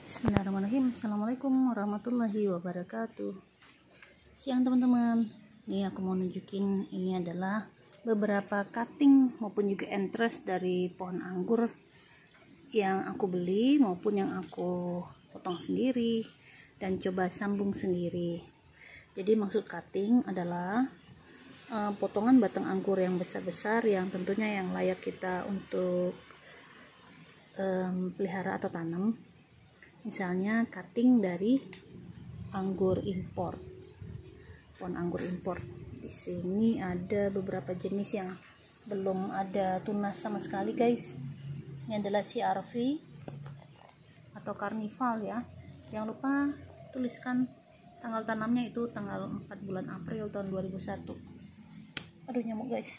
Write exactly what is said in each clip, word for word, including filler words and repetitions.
Bismillahirrahmanirrahim. Assalamualaikum warahmatullahi wabarakatuh. Siang teman-teman. Nih aku mau nunjukin, ini adalah beberapa cutting maupun juga entres dari pohon anggur yang aku beli maupun yang aku potong sendiri dan coba sambung sendiri. Jadi maksud cutting adalah uh, potongan batang anggur yang besar-besar yang tentunya yang layak kita untuk um, pelihara atau tanam. Misalnya cutting dari anggur impor, pohon anggur impor. Di sini ada beberapa jenis yang belum ada tunas sama sekali, guys. Ini adalah C R V atau Carnival ya. Jangan lupa tuliskan tanggal tanamnya, itu tanggal empat bulan April tahun dua ribu satu. Aduh, nyamuk, guys.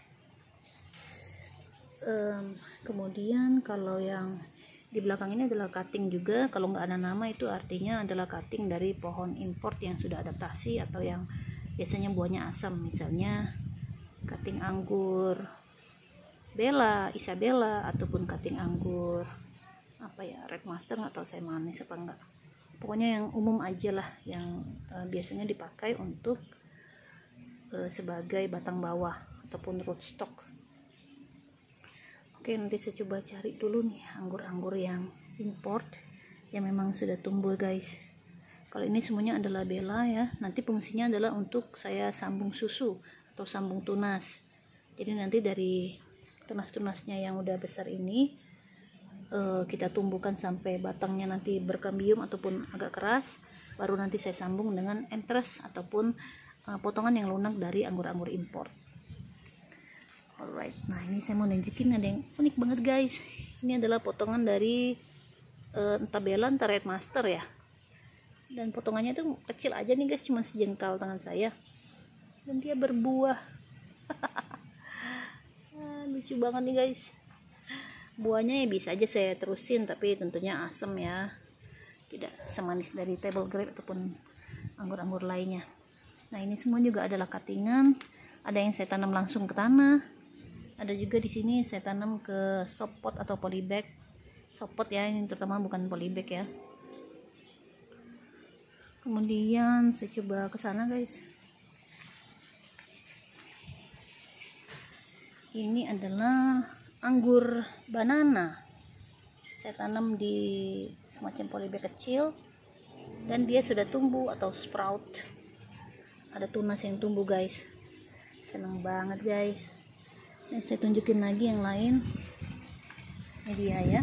Um, kemudian kalau yang di belakang ini adalah cutting juga. Kalau nggak ada nama itu artinya adalah cutting dari pohon import yang sudah adaptasi atau yang biasanya buahnya asam. Misalnya cutting anggur Bella, Isabella, ataupun cutting anggur apa ya, Red Master, nggak tahu saya manis apa enggak. Pokoknya yang umum aja lah, yang uh, biasanya dipakai untuk uh, sebagai batang bawah ataupun rootstock. Oke, nanti saya coba cari dulu nih anggur-anggur yang import yang memang sudah tumbuh, guys. Kalau ini semuanya adalah Bella ya. Nanti fungsinya adalah untuk saya sambung susu atau sambung tunas. Jadi nanti dari tunas-tunasnya yang udah besar ini uh, kita tumbuhkan sampai batangnya nanti berkambium ataupun agak keras, baru nanti saya sambung dengan entres ataupun uh, potongan yang lunak dari anggur-anggur import. Alright, nah ini saya mau nunjukin ada yang unik banget, guys. Ini adalah potongan dari uh, entah Bella entah Red Master ya. Dan potongannya tuh kecil aja nih, guys, cuma sejengkal tangan saya. Dan dia berbuah. ah, lucu banget nih, guys. Buahnya ya bisa aja saya terusin, tapi tentunya asam ya. Tidak semanis dari table grape ataupun anggur-anggur lainnya. Nah, ini semua juga adalah cuttingan. Ada yang saya tanam langsung ke tanah. Ada juga di sini saya tanam ke soft pot atau polybag. Soft pot ya, ini terutama bukan polybag ya. Kemudian saya coba ke sana, guys. Ini adalah anggur banana. Saya tanam di semacam polybag kecil dan dia sudah tumbuh atau sprout. Ada tunas yang tumbuh, guys. Seneng banget, guys. Dan saya tunjukin lagi yang lain. Ini dia ya.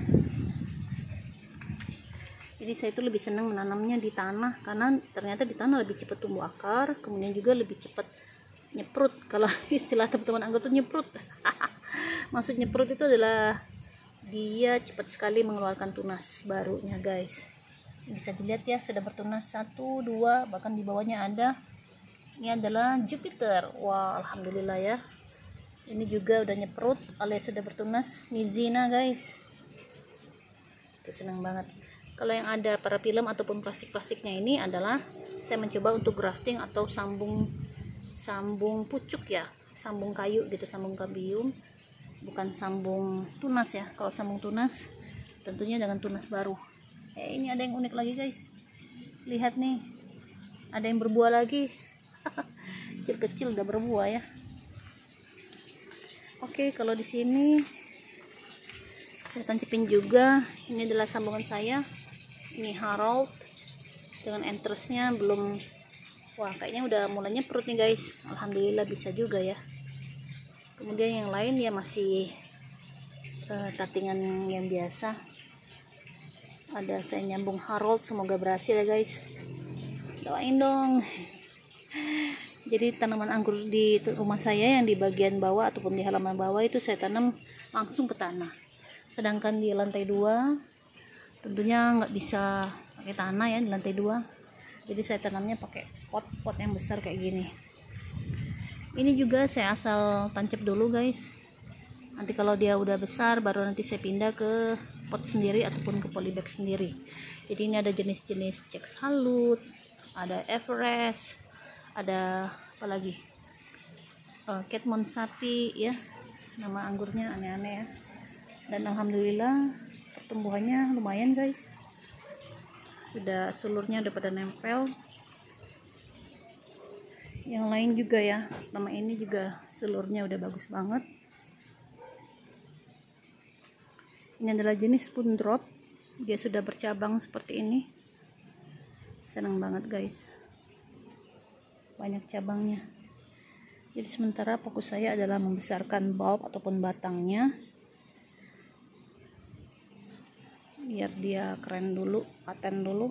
Jadi saya itu lebih senang menanamnya di tanah karena ternyata di tanah lebih cepat tumbuh akar, kemudian juga lebih cepat nyeprut. Kalau istilah teman-teman anggur itu nyeprut. Maksud nyeprut itu adalah dia cepat sekali mengeluarkan tunas barunya, guys. Bisa dilihat ya, sudah bertunas satu, dua, bahkan di bawahnya ada. Ini adalah Jupiter. Wah, alhamdulillah ya. Ini juga udah nyeprut alias sudah bertunas. Mizina, guys. Itu senang banget. Kalau yang ada para film ataupun plastik-plastiknya ini adalah saya mencoba untuk grafting atau sambung sambung pucuk ya, sambung kayu gitu, sambung kambium, bukan sambung tunas ya. Kalau sambung tunas tentunya dengan tunas baru. Eh, ini ada yang unik lagi, guys. Lihat nih, ada yang berbuah lagi. Kecil-kecil udah berbuah ya. Oke, kalau di sini saya tancapin juga. Ini adalah sambungan saya. Ini Harold dengan entresnya belum. Wah, kayaknya udah mulai nyeprut nih, guys. Alhamdulillah bisa juga ya. Kemudian yang lain ya masih uh, cuttingan yang biasa. Ada saya nyambung Harold, semoga berhasil ya, guys. Doain dong. Jadi tanaman anggur di rumah saya yang di bagian bawah ataupun di halaman bawah itu saya tanam langsung ke tanah. Sedangkan di lantai dua tentunya nggak bisa pakai tanah ya, di lantai dua. Jadi saya tanamnya pakai pot-pot yang besar kayak gini. Ini juga saya asal tancap dulu, guys. Nanti kalau dia udah besar baru nanti saya pindah ke pot sendiri ataupun ke polybag sendiri. Jadi ini ada jenis-jenis Czech Salut, ada Everest, ada apa lagi, uh, Catmon sapi ya, nama anggurnya aneh-aneh ya. Dan alhamdulillah pertumbuhannya lumayan, guys. sudah sulurnya udah pada nempel. Yang lain juga ya, sama ini juga sulurnya udah bagus banget. Ini adalah jenis spoon drop, dia sudah bercabang seperti ini. Senang banget guys, banyak cabangnya. Jadi sementara fokus saya adalah membesarkan bulb ataupun batangnya, biar dia keren dulu, paten dulu.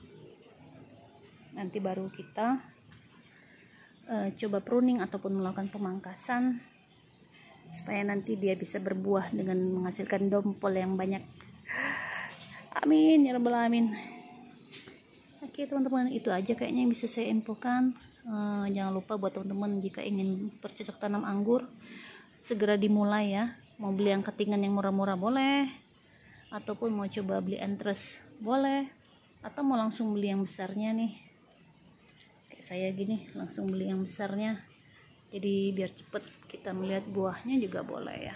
Nanti baru kita Uh, coba pruning ataupun melakukan pemangkasan supaya nanti dia bisa berbuah dengan menghasilkan dompol yang banyak. Amin ya rabbal alamin. Oke teman-teman, itu aja kayaknya yang bisa saya infokan. Uh, jangan lupa buat teman-teman jika ingin bercocok tanam anggur segera dimulai ya. Mau beli yang ketingan yang murah-murah boleh, ataupun mau coba beli entres boleh, atau mau langsung beli yang besarnya nih saya gini, langsung beli yang besarnya, jadi biar cepet kita melihat buahnya juga boleh ya.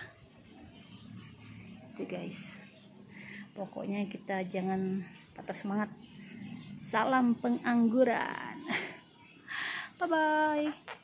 Itu guys, pokoknya kita jangan patah semangat. Salam pengangguran. Bye bye.